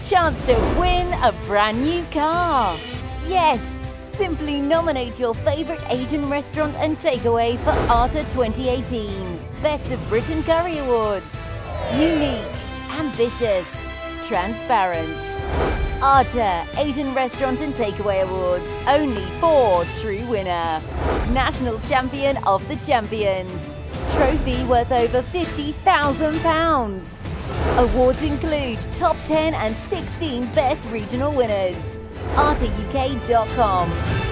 chance to win a brand new car. Yes! Simply nominate your favourite Asian restaurant and takeaway for ARTA 2018 Best of Britain Curry Awards. Unique, ambitious, transparent. ARTA Asian Restaurant and Takeaway Awards, only for true winner. National Champion of the Champions. Trophy worth over £50,000. Awards include top 10 and 16 best regional winners. ARTAUK.com